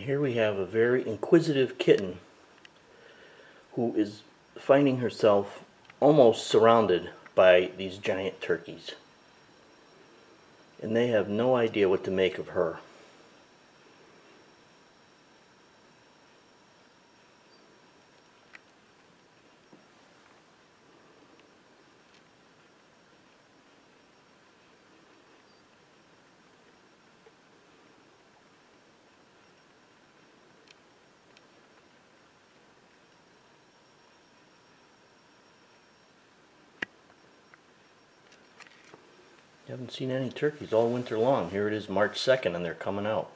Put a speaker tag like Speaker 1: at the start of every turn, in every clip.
Speaker 1: Here we have a very inquisitive kitten who is finding herself almost surrounded by these giant turkeys. And they have no idea what to make of her. You haven't seen any turkeys all winter long. Here it is March 2nd and they're coming out.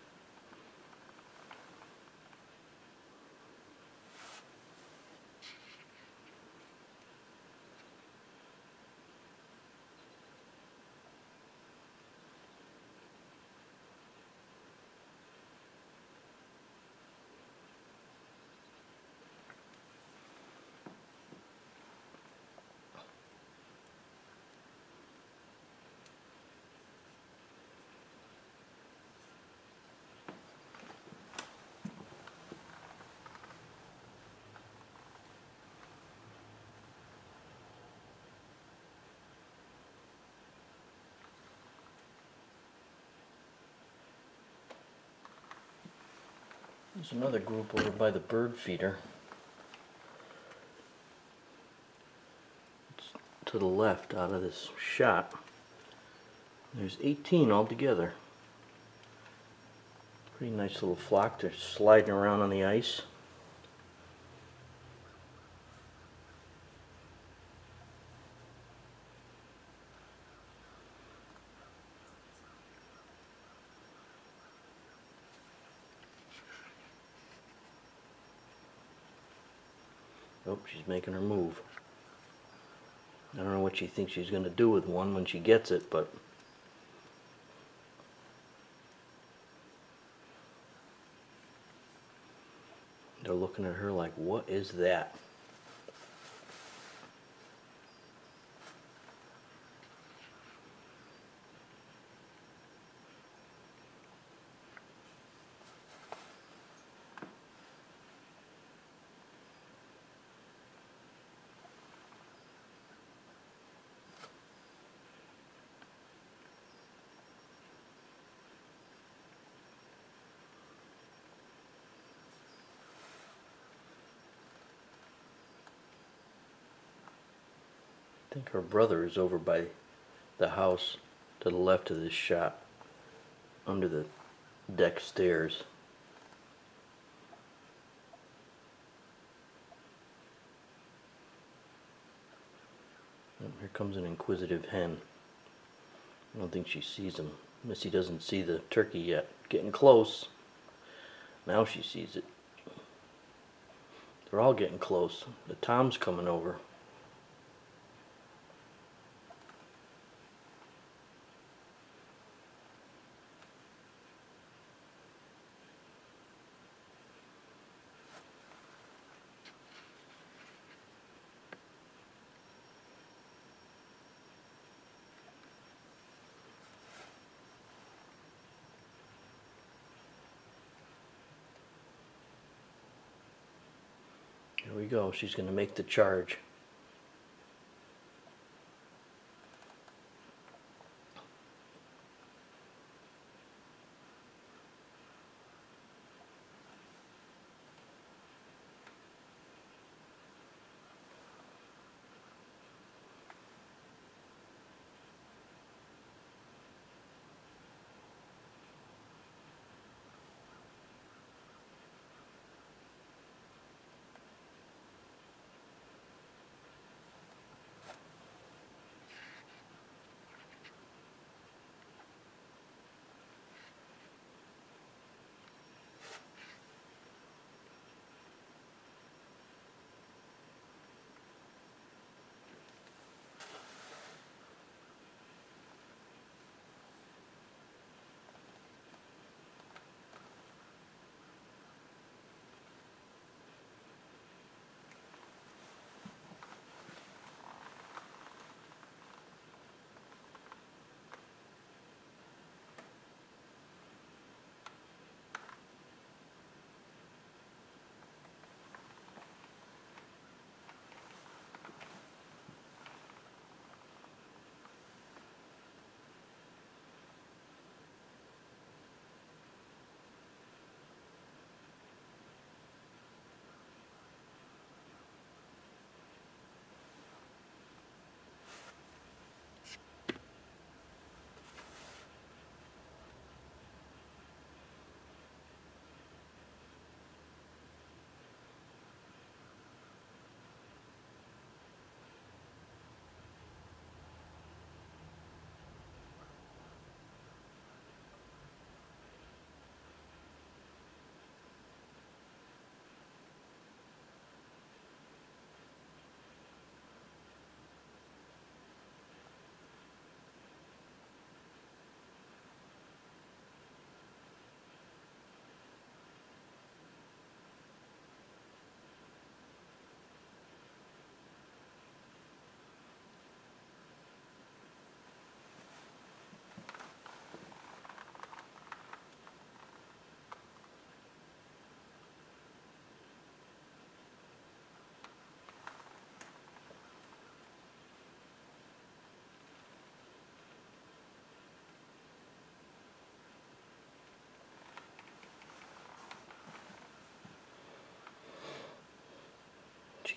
Speaker 1: There's another group over by the bird feeder. It's to the left out of this shot. There's 18 altogether. Pretty nice little flock. They're sliding around on the ice. Oh, she's making her move. I don't know what she thinks she's going to do with one when she gets it, but they're looking at her like, what is that? I think her brother is over by the house to the left of this shot, under the deck stairs. Oh, here comes an inquisitive hen. I don't think she sees him. Missy doesn't see the turkey yet. Getting close. Now she sees it. They're all getting close. The tom's coming over. Here we go. She's going to make the charge.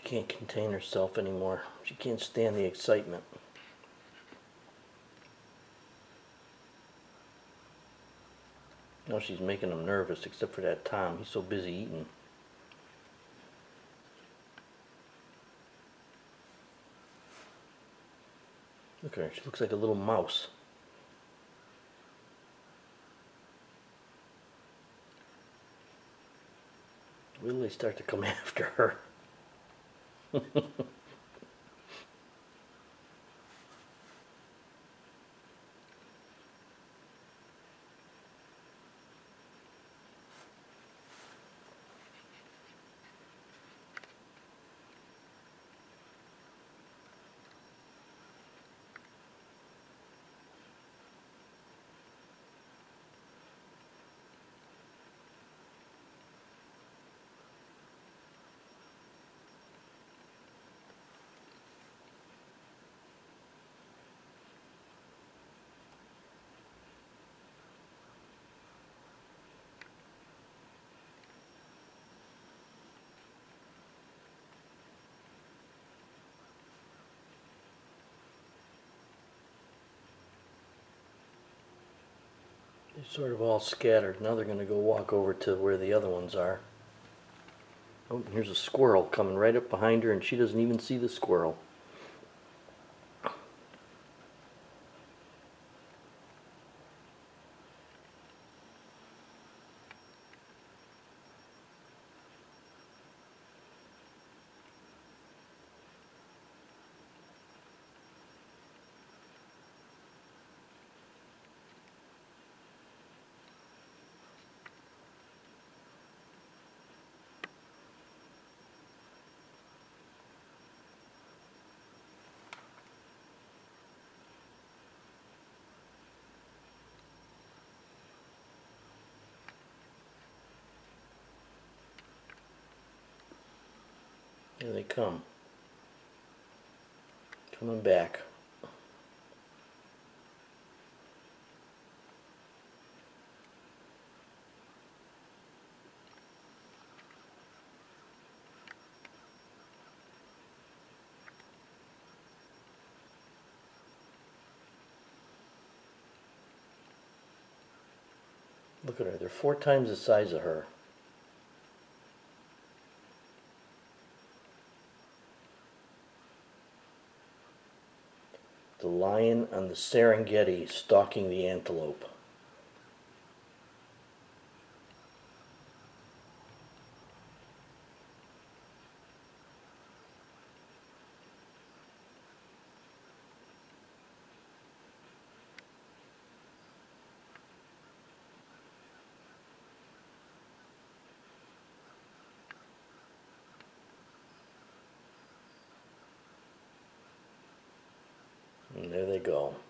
Speaker 1: can't contain herself anymore. She can't stand the excitement. Now she's making him nervous, except for that Tom. He's so busy eating. Look at her. She looks like a little mouse. Wait till they start to come after her. They're sort of all scattered. Now they're going to go walk over to where the other ones are. Oh, here's a squirrel coming right up behind her, and she doesn't even see the squirrel. Here they come. Coming back. Look at her. They're 4 times the size of her. The lion on the Serengeti stalking the antelope. And there they go.